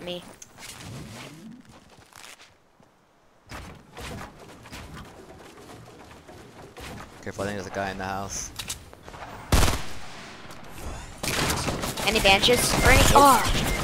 me. Careful, I think there's a guy in the house. Any bandages? Or any? Oh!